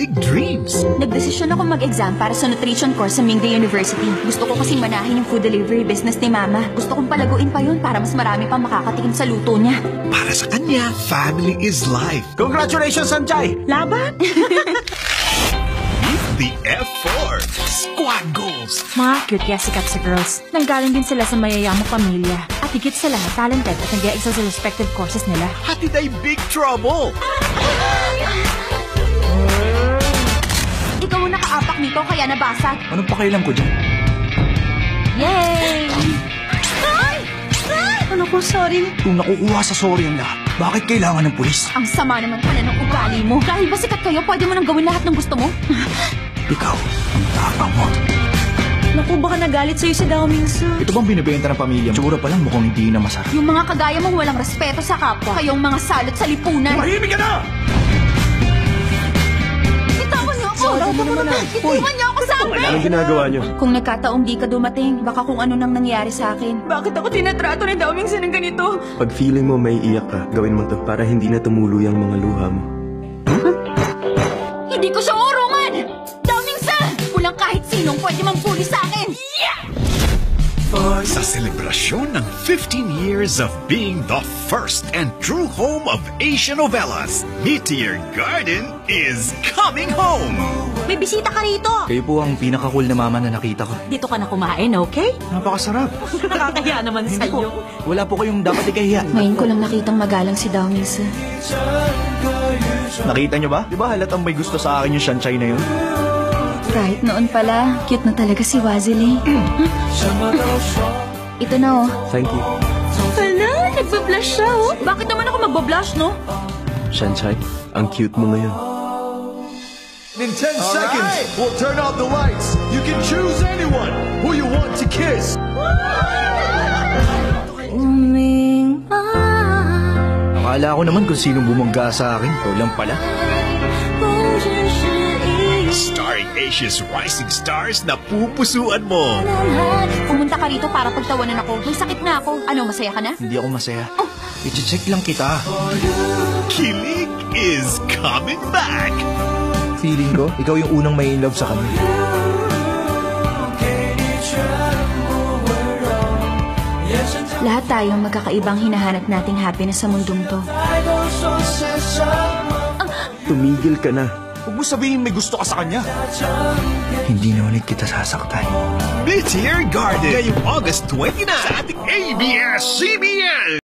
big dreams. Nagdesisyon ako mag-exam para sa nutrition course sa Mingday University. Gusto ko kasing manahin yung food delivery business ni Mama. Gusto kong palaguin pa yun para mas marami pang makakatikim sa luto niya. Para sa kanya, family is life. Congratulations, Sanjay! Laban? The F4 Squad Goals. Mga cute kaya sikat sa girls. Nanggaling din sila sa mayayamang pamilya. At higit sa lahat, talented at nag-e-excel sa respective courses nila. Hatid ay big trouble. Ikaw ang nakaapak nito kaya nabasag. Anong pakailan ko dyan? Yay! Ano ko, sorry. Kung nakukuha sa sorry ang lahat, bakit kailangan ng pulis? Ang sama naman pala ng ugali mo. Dahil ba sikat kayo, pwede mo nang gawin lahat ng gusto mo? Ikaw, ang tapang mo. Naku, baka nagalit sa'yo si Dao Mingsu. Ito bang binibenta ng pamilya? Tsura pa lang mukhang hindi na masarap. Yung mga kagaya mong walang respeto sa kapwa, kayong mga salot sa lipunan. Mahimik ka na! Itawan niyo ako! Itiwan niyo ako sa amin! Anong ginagawa niyo? Kung nagkataong di ka dumating, baka kung ano nang nangyari sa akin. Bakit ako tinatrato ni Dao Mingsu ng ganito? Pag feeling mo may iyak ka, gawin mo to para hindi na tumulo yung mga luha mo. Hindi ko siya urungan! Daming-san! Walang kahit sinong pwede mampuli sa akin! Sa selebrasyon ng 15 years of being the first and true home of Asian novellas, Meteor Garden is coming home! May bisita ka rito! Kayo po ang pinaka-cool na mama na nakita ko. Dito ka na kumain, okay? Napakasarap. Nakakaya naman Hindi po. sa'yo. Wala po kayong dapat ikahiya. Ngayon ko lang nakitang magalang si Daming-san. Nakita niyo ba? Di ba halatang may gusto sa akin yung Shanchay na yun? Kahit noon pala, cute na talaga si Wazili. Ito na oh. Thank you. Hala, nagpa-blush siya, oh. Bakit naman ako magpa-blush, no? Shanchay, ang cute mo ngayon. In 10 seconds, we'll turn off the lights. You can choose anyone who you want to kiss. Akala ko naman kung sino bumangga sa akin. Ikaw lang pala. Starring Asia's rising stars na pupusuan mo. Pumunta ka rito para pagtawanan ako. May sakit na ako. Ano, masaya ka na? Hindi ako masaya. I-check lang kita. Kilig is coming back. Feeling ko, ikaw yung unang may in love sa kanya. Lahat tayong magkakaibang hinahanap nating happiness sa mundong to. Tumigil ka na. Huwag mo sabihin may gusto ka sa kanya. Hindi na ulit kita sasaktan. Meteor Garden ngayong August 29 sa ating ABS-CBN.